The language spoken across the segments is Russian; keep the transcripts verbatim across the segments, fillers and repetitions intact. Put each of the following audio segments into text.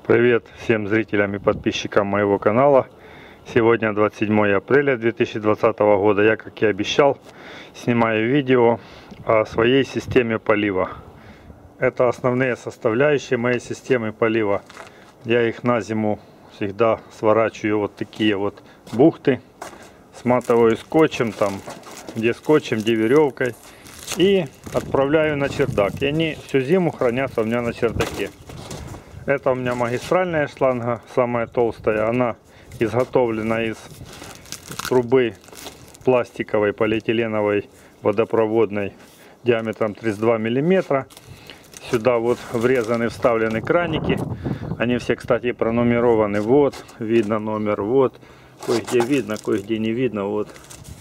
Привет всем зрителям и подписчикам моего канала. Сегодня двадцать седьмое апреля две тысячи двадцатого года. Я, как и обещал, снимаю видео о своей системе полива. Это основные составляющие моей системы полива. Я их на зиму всегда сворачиваю вот такие вот бухты. Сматываю скотчем, там где скотчем, где веревкой. И отправляю на чердак. И они всю зиму хранятся у меня на чердаке. Это у меня магистральная шланга, самая толстая. Она изготовлена из трубы пластиковой, полиэтиленовой, водопроводной, диаметром тридцать два миллиметра. Сюда вот врезаны, вставлены краники. Они все, кстати, пронумерованы. Вот, видно номер, вот. Кое-где видно, кое-где не видно, вот.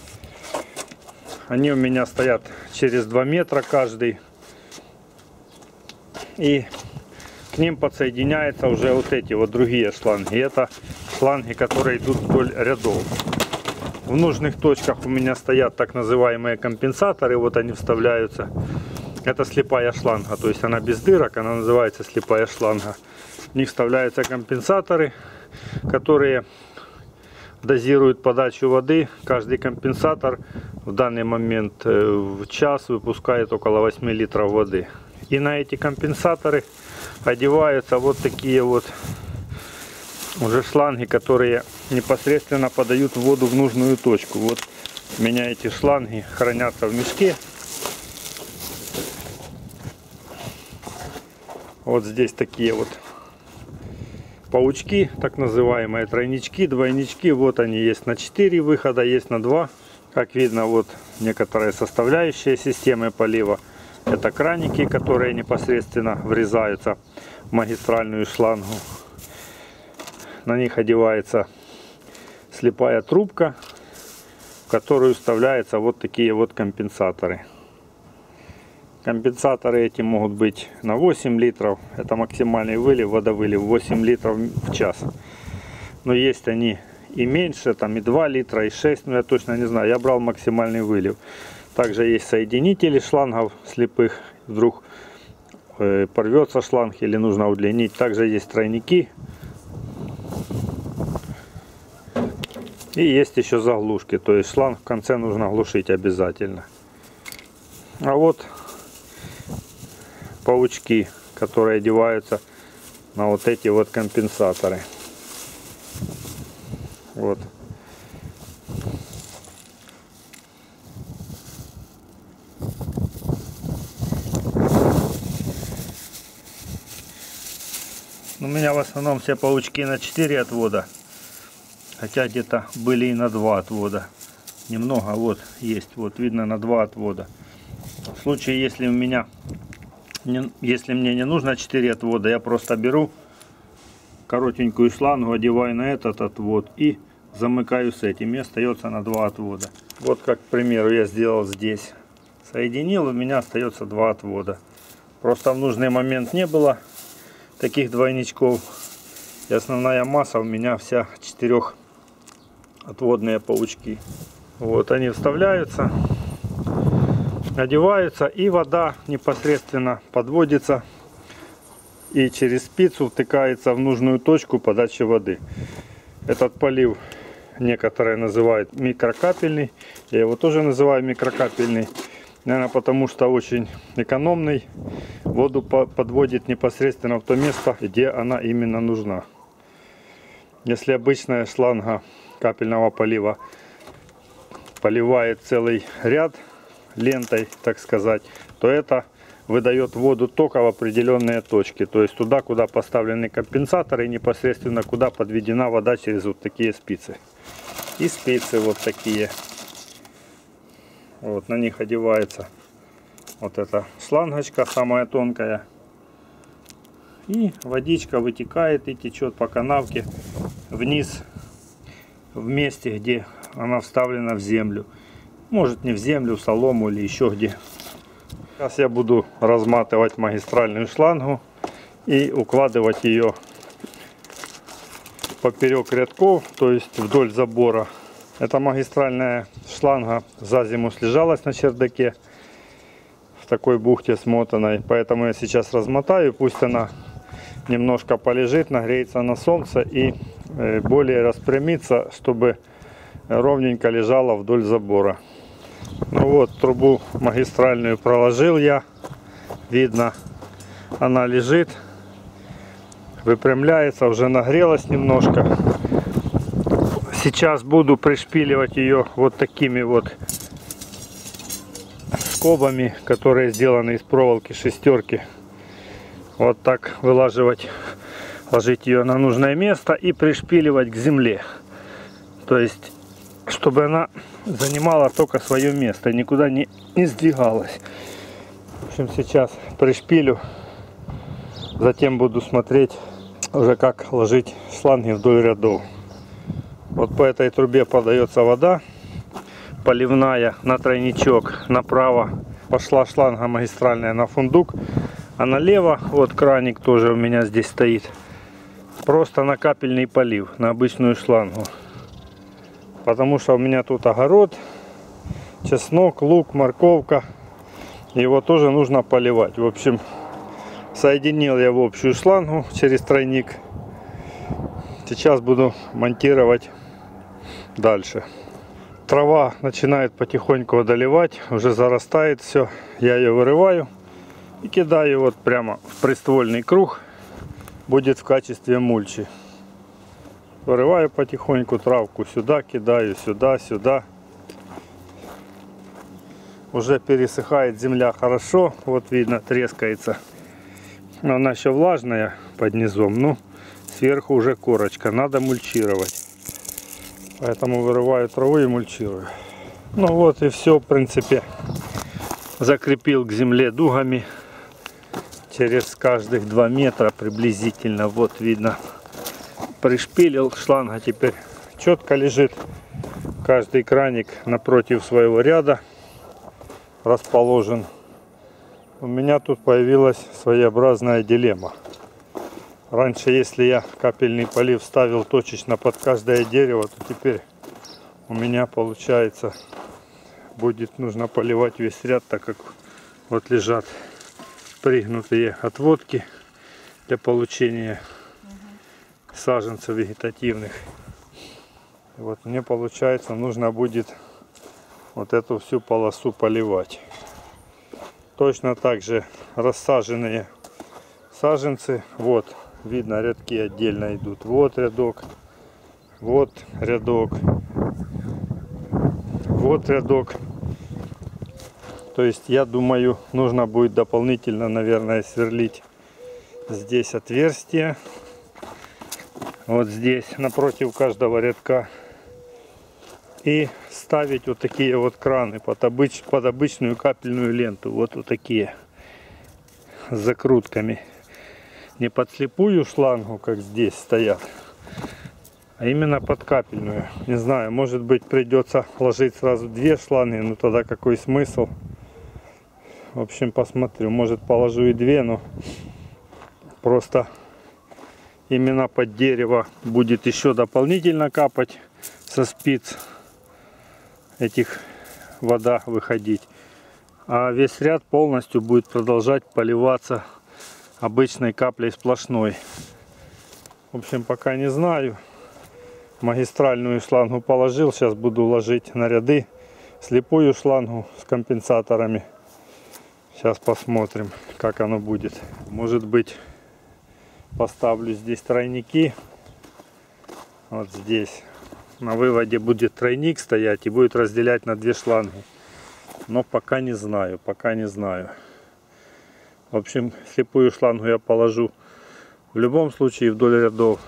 Они у меня стоят через два метра каждый. И к ним подсоединяются уже вот эти вот другие шланги. Это шланги, которые идут вдоль рядов. В нужных точках у меня стоят так называемые компенсаторы. Вот они вставляются. Это слепая шланга, то есть она без дырок, она называется слепая шланга. В них вставляются компенсаторы, которые дозируют подачу воды. Каждый компенсатор в данный момент в час выпускает около восьми литров воды. И на эти компенсаторы одеваются вот такие вот уже шланги, которые непосредственно подают воду в нужную точку. Вот у меня эти шланги хранятся в мешке. Вот здесь такие вот паучки, так называемые тройнички, двойнички. Вот они есть на четыре выхода, есть на два. Как видно, вот некоторые составляющие системы полива. Это краники, которые непосредственно врезаются в магистральную шлангу. На них одевается слепая трубка, в которую вставляются вот такие вот компенсаторы. Компенсаторы эти могут быть на восемь литров. Это максимальный вылив, водовылив восемь литров в час. Но есть они и меньше, там и два литра, и шесть, но я точно не знаю. Я брал максимальный вылив. Также есть соединители шлангов слепых. Вдруг э, порвется шланг или нужно удлинить. Также есть тройники. И есть еще заглушки. То есть шланг в конце нужно глушить обязательно. А вот паучки, которые одеваются на вот эти вот компенсаторы. Вот. У меня в основном все паучки на четыре отвода. Хотя где-то были и на два отвода. Немного, вот есть, вот видно на два отвода. В случае, если у меня не, если мне не нужно четыре отвода, я просто беру коротенькую шлангу, одеваю на этот отвод и замыкаю с этим. И остается на два отвода. Вот как, к примеру, я сделал здесь. Соединил, у меня остается два отвода. Просто в нужный момент не было таких двойничков. И основная масса у меня вся четырехотводные паучки. Вот они вставляются, одеваются, и вода непосредственно подводится и через спицу втыкается в нужную точку подачи воды. Этот полив некоторые называют микрокапельный. Я его тоже называю микрокапельный. Наверное, потому что очень экономный. Воду подводит непосредственно в то место, где она именно нужна. Если обычная шланга капельного полива поливает целый ряд лентой, так сказать, то это выдает воду только в определенные точки. То есть туда, куда поставлены компенсаторы, и непосредственно куда подведена вода через вот такие спицы. И спицы вот такие. Вот на них одевается вот эта шлангочка, самая тонкая. И водичка вытекает и течет по канавке вниз, в месте, где она вставлена в землю. Может, не в землю, в солому или еще где. Сейчас я буду разматывать магистральную шлангу и укладывать ее поперек рядков, то есть вдоль забора. Эта магистральная шланга за зиму слежалась на чердаке в такой бухте смотанной, поэтому я сейчас размотаю, пусть она немножко полежит, нагреется на солнце и более распрямится, чтобы ровненько лежала вдоль забора. Ну вот, трубу магистральную проложил я. Видно, она лежит, выпрямляется, уже нагрелась немножко. Сейчас буду пришпиливать ее вот такими вот скобами, которые сделаны из проволоки шестерки. Вот так вылаживать, ложить ее на нужное место и пришпиливать к земле. То есть, чтобы она занимала только свое место, никуда не, не сдвигалась. В общем, сейчас пришпилю, затем буду смотреть уже, как ложить шланги вдоль рядов. Вот по этой трубе подается вода поливная на тройничок, направо пошла шланга магистральная на фундук, а налево, вот краник тоже у меня здесь стоит, просто на капельный полив, на обычную шлангу. Потому что у меня тут огород, чеснок, лук, морковка, его тоже нужно поливать. В общем, соединил я в общую шлангу через тройник. Сейчас буду монтировать дальше. Трава начинает потихоньку одолевать, уже зарастает все. Я ее вырываю и кидаю вот прямо в приствольный круг. Будет в качестве мульчи. Вырываю потихоньку травку сюда, кидаю сюда, сюда. Уже пересыхает земля хорошо, вот видно, трескается. Но она еще влажная под низом, ну сверху уже корочка, надо мульчировать. Поэтому вырываю траву и мульчирую. Ну вот и все, в принципе. Закрепил к земле дугами. Через каждых два метра приблизительно, вот видно. Пришпилил, шланга теперь четко лежит. Каждый краник напротив своего ряда расположен. У меня тут появилась своеобразная дилемма. Раньше, если я капельный полив ставил точечно под каждое дерево, то теперь у меня получается будет нужно поливать весь ряд, так как вот лежат пригнутые отводки для получения саженцев вегетативных. И вот мне получается нужно будет вот эту всю полосу поливать. Точно так же рассаженные саженцы, вот видно, рядки отдельно идут. Вот рядок, вот рядок, вот рядок. То есть я думаю, нужно будет дополнительно, наверное, сверлить здесь отверстие. Вот здесь, напротив каждого рядка. И ставить вот такие вот краны под, обыч, под обычную капельную ленту. Вот, вот такие. С закрутками. Не под слепую шлангу, как здесь стоят, а именно под капельную. Не знаю, может быть придется ложить сразу две шланги, но тогда какой смысл? В общем, посмотрю. Может положу и две, но просто именно под дерево будет еще дополнительно капать со спиц этих вода выходить. А весь ряд полностью будет продолжать поливаться обычной каплей сплошной. В общем, пока не знаю. Магистральную шлангу положил. Сейчас буду ложить на ряды слепую шлангу с компенсаторами. Сейчас посмотрим, как оно будет. Может быть, поставлю здесь тройники. Вот здесь. На выводе будет тройник стоять и будет разделять на две шланги. Но пока не знаю, пока не знаю. В общем, слепую шлангу я положу в любом случае вдоль рядов.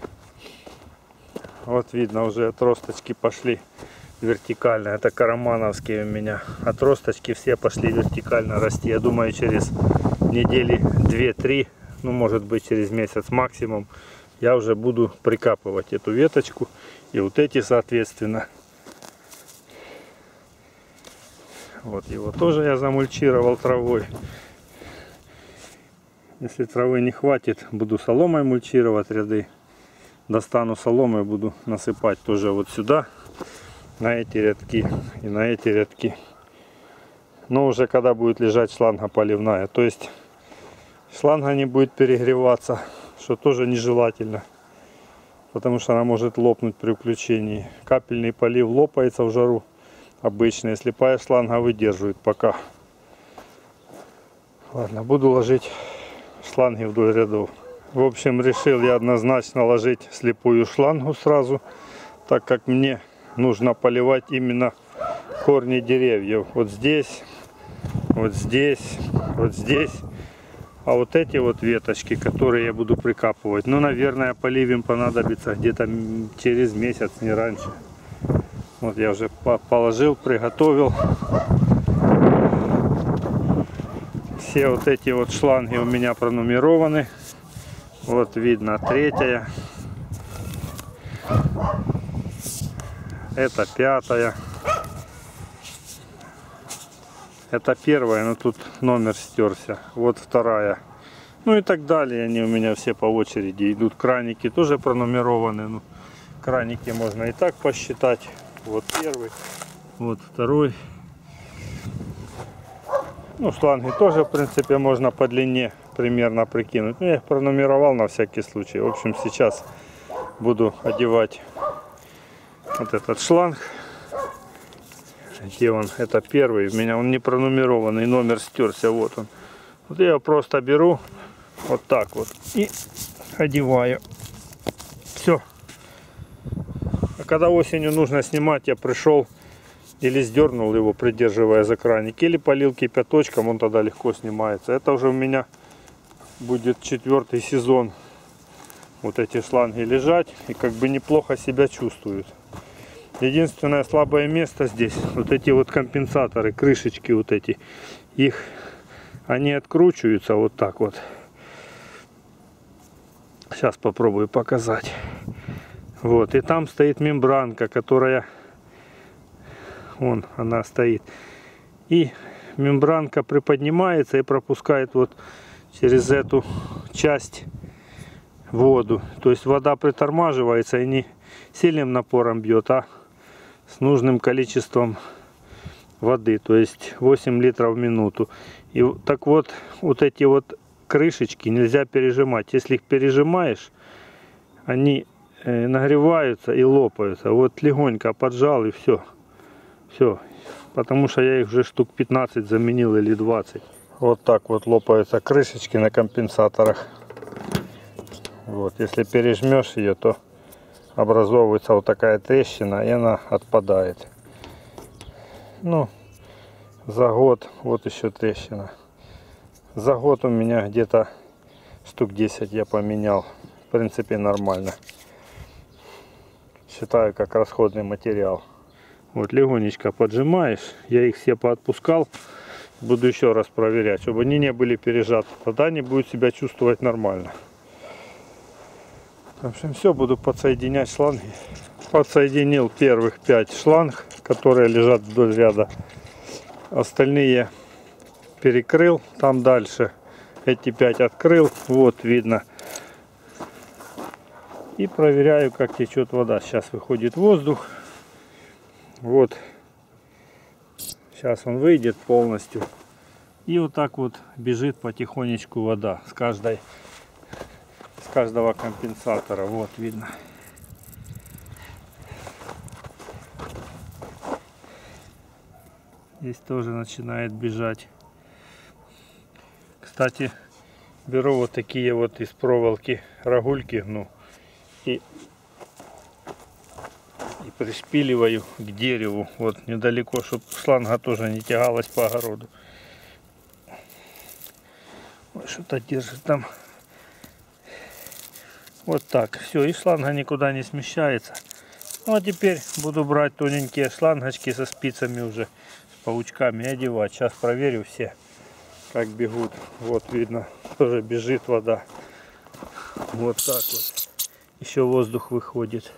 Вот видно, уже отросточки пошли вертикально. Это карамановские у меня. Отросточки все пошли вертикально расти. Я думаю, через недели две-три, ну может быть через месяц максимум, я уже буду прикапывать эту веточку. И вот эти соответственно. Вот его тоже я замульчировал травой. Если травы не хватит, буду соломой мульчировать ряды. Достану соломой, буду насыпать тоже вот сюда, на эти рядки и на эти рядки. Но уже когда будет лежать шланга поливная. То есть шланга не будет перегреваться что тоже нежелательно, потому что она может лопнуть при включении. Капельный полив лопается в жару обычно, если слепая шланга выдерживает пока. Ладно, буду ложить шланги вдоль рядов. В общем, решил я однозначно ложить слепую шлангу сразу, так как мне нужно поливать именно корни деревьев. Вот здесь, вот здесь, вот здесь. А вот эти вот веточки, которые я буду прикапывать, ну, наверное, полив им понадобится где-то через месяц, не раньше. Вот я уже положил, приготовил. Все вот эти вот шланги у меня пронумерованы. Вот видно третья. Это пятая. Это первая, но тут номер стерся. Вот вторая. Ну и так далее. Они у меня все по очереди идут. Краники тоже пронумерованы. Ну, краники можно и так посчитать. Вот первый. Вот второй. Ну, шланги тоже, в принципе, можно по длине примерно прикинуть. Но я их пронумеровал на всякий случай. В общем, сейчас буду одевать вот этот шланг. Где он? Это первый. У меня он не пронумерованный, номер стерся. Вот он. Вот я его просто беру вот так вот и одеваю. Все. А когда осенью нужно снимать, я пришел или сдернул его, придерживая за краник, или полил кипяточком, он тогда легко снимается. Это уже у меня будет четвертый сезон. Вот эти шланги лежать и как бы неплохо себя чувствуют. Единственное слабое место здесь, вот эти вот компенсаторы, крышечки вот эти, их, они откручиваются вот так вот. Сейчас попробую показать. Вот, и там стоит мембранка, которая, вон она стоит. И мембранка приподнимается и пропускает вот через эту часть воду. То есть вода притормаживается и не сильным напором бьет, а с нужным количеством воды, то есть восемь литров в минуту. И так вот, вот эти вот крышечки нельзя пережимать. Если их пережимаешь, они нагреваются и лопаются. Вот легонько поджал и все. Все. Потому что я их уже штук пятнадцать заменил или двадцать. Вот так вот лопаются крышечки на компенсаторах. Вот, если пережмешь ее, то образовывается вот такая трещина, и она отпадает. Ну, за год, вот еще трещина. За год у меня где-то штук десять я поменял. В принципе, нормально. Считаю, как расходный материал. Вот легонечко поджимаешь. Я их все поотпускал. Буду еще раз проверять, чтобы они не были пережаты. Тогда они будут себя чувствовать нормально. В общем, все, буду подсоединять шланги. Подсоединил первых пять шланг, которые лежат вдоль ряда. Остальные перекрыл. Там дальше эти пять открыл. Вот видно. И проверяю, как течет вода. Сейчас выходит воздух. Вот. Сейчас он выйдет полностью. И вот так вот бежит потихонечку вода с каждой с каждого компенсатора. Вот видно. Здесь тоже начинает бежать. Кстати, беру вот такие вот из проволоки рогульки гну и, и пришпиливаю к дереву. Вот недалеко, чтобы шланга тоже не тягалась по огороду. Что-то держит там. Вот так. Все, и шланга никуда не смещается. Ну а теперь буду брать тоненькие шлангочки со спицами уже, с паучками, и одевать. Сейчас проверю все, как бегут. Вот видно, тоже бежит вода. Вот так вот. Еще воздух выходит.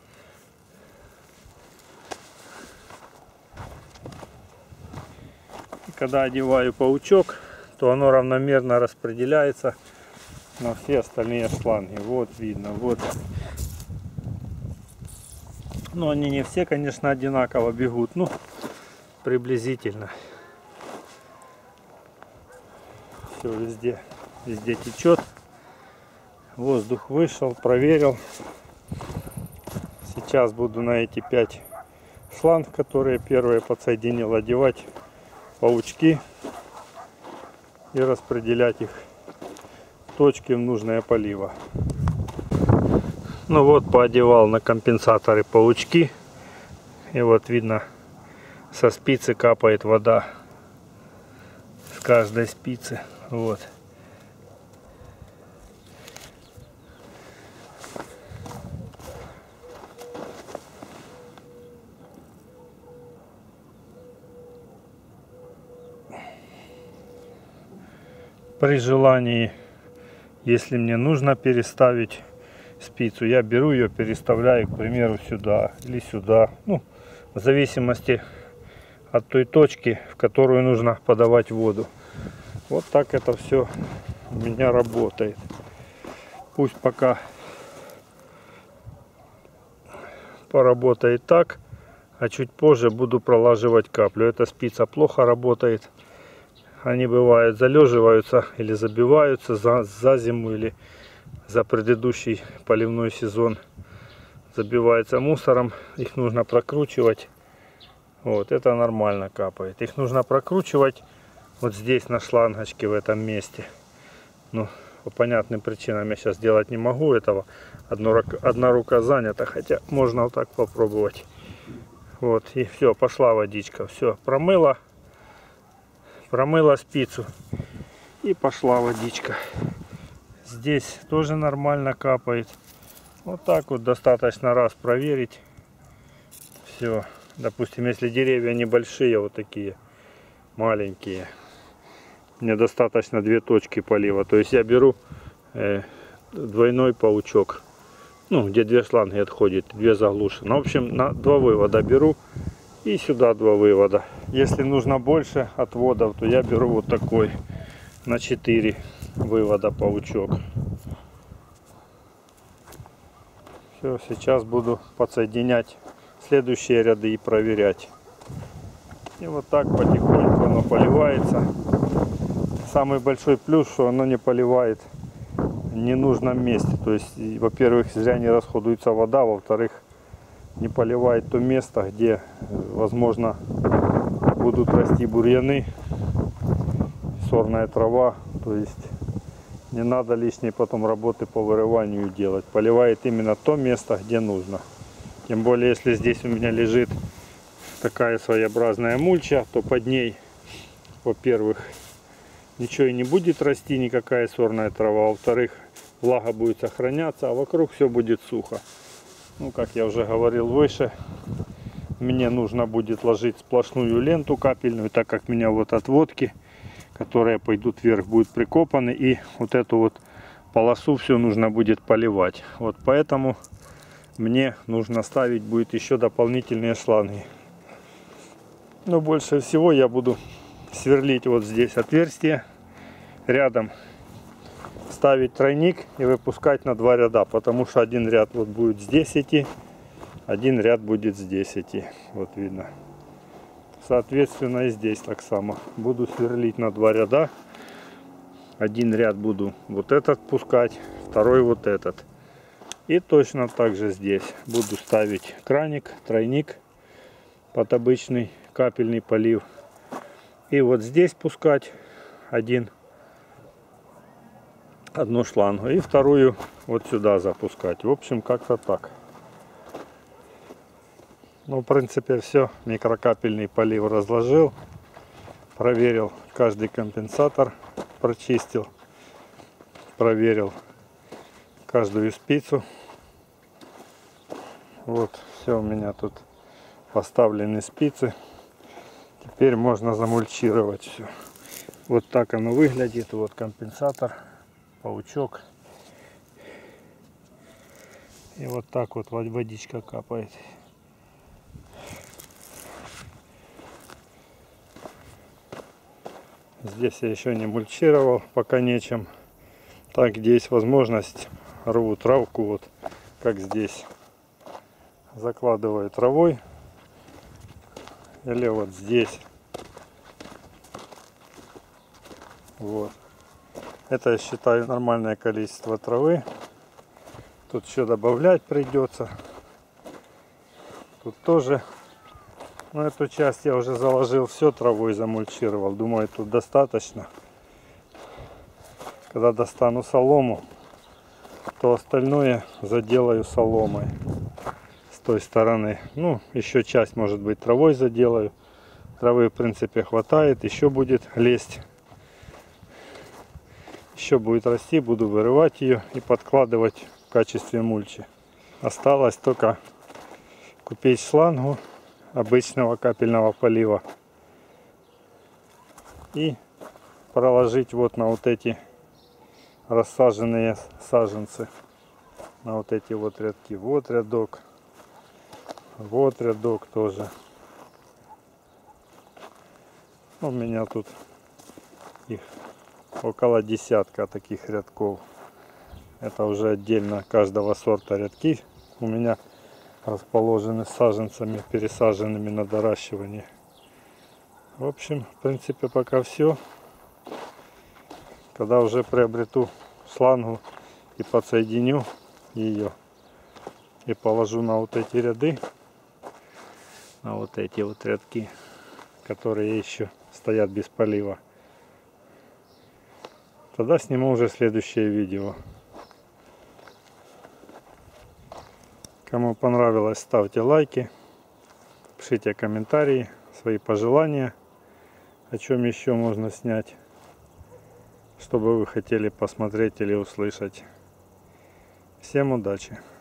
И когда одеваю паучок, то оно равномерно распределяется на все остальные шланги. Вот видно, вот. Но они не все, конечно, одинаково бегут, ну, приблизительно. Все везде, везде течет. Воздух вышел, проверил. Сейчас буду на эти пять шланг, которые первые подсоединил, одевать паучки и распределять их в точки в нужное поливо. Ну вот, поодевал на компенсаторы паучки. И вот видно, со спицы капает вода. С каждой спицы. Вот. При желании, если мне нужно переставить спицу, я беру ее, переставляю, к примеру, сюда или сюда. Ну, в зависимости от той точки, в которую нужно подавать воду. Вот так это все у меня работает. Пусть пока поработает так, а чуть позже буду пролаживать каплю. Эта спица плохо работает. Они бывают залеживаются или забиваются за, за зиму или за предыдущий поливной сезон. Забивается мусором. Их нужно прокручивать. Вот, это нормально капает. Их нужно прокручивать вот здесь на шлангочке в этом месте. Ну, по понятным причинам я сейчас делать не могу этого. Одно, одна рука занята, хотя можно вот так попробовать. Вот, и все, пошла водичка. Все, промыла. Промыла спицу и пошла водичка. Здесь тоже нормально капает. Вот так вот достаточно раз проверить. Все. Допустим, если деревья небольшие, вот такие маленькие, мне достаточно две точки полива. То есть я беру э, двойной паучок, ну, где две шланги отходит, две заглуши. Ну, в общем, на два вывода беру. И сюда два вывода. Если нужно больше отводов, то я беру вот такой на четыре вывода паучок. Все, сейчас буду подсоединять следующие ряды и проверять. И вот так потихоньку оно поливается. Самый большой плюс, что оно не поливает в ненужном месте. То есть, во-первых, зря не расходуется вода, во-вторых, не поливает то место, где, возможно, будут расти бурьяны, сорная трава. То есть не надо лишней потом работы по вырыванию делать. Поливает именно то место, где нужно. Тем более, если здесь у меня лежит такая своеобразная мульча, то под ней, во-первых, ничего и не будет расти, никакая сорная трава. Во-вторых, влага будет сохраняться, а вокруг все будет сухо. Ну, как я уже говорил выше, мне нужно будет ложить сплошную ленту капельную, так как у меня вот отводки, которые пойдут вверх, будут прикопаны. И вот эту вот полосу все нужно будет поливать. Вот поэтому мне нужно ставить будет еще дополнительные шланги. Но больше всего я буду сверлить вот здесь отверстие, рядом ставить тройник и выпускать на два ряда, потому что один ряд вот будет здесь идти, один ряд будет здесь идти. Вот видно. Соответственно, и здесь так само. Буду сверлить на два ряда. Один ряд буду вот этот пускать, второй вот этот. И точно так же здесь буду ставить краник, тройник под обычный капельный полив. И вот здесь пускать один одну шлангу и вторую вот сюда запускать. В общем, как-то так. Ну, в принципе, все. Микрокапельный полив разложил, проверил каждый компенсатор, прочистил, проверил каждую спицу. Вот, все у меня тут поставлены спицы. Теперь можно замульчировать все. Вот так оно выглядит. Вот компенсатор, паучок. И вот так вот водичка капает. Здесь я еще не мульчировал, пока нечем. Так, где есть возможность, рву травку, вот как здесь. Закладываю травой. Или вот здесь. Вот. Это, я считаю, нормальное количество травы. Тут еще добавлять придется. Тут тоже. Но эту часть я уже заложил все, травой замульчировал. Думаю, тут достаточно. Когда достану солому, то остальное заделаю соломой с той стороны. Ну, еще часть, может быть, травой заделаю. Травы, в принципе, хватает. Еще будет лезть. Еще будет расти. Буду вырывать ее и подкладывать в качестве мульчи. Осталось только купить шлангу обычного капельного полива и проложить вот на вот эти рассаженные саженцы, на вот эти вот рядки. Вот рядок, вот рядок тоже. У меня тут их около десятка таких рядков. Это уже отдельно каждого сорта рядки у меня расположены саженцами, пересаженными на доращивание. В общем, в принципе, пока все. Когда уже приобрету шлангу и подсоединю ее и положу на вот эти ряды, на вот эти вот рядки, которые еще стоят без полива, тогда сниму уже следующее видео. Кому понравилось, ставьте лайки, пишите комментарии, свои пожелания, о чем еще можно снять, что бы вы хотели посмотреть или услышать. Всем удачи!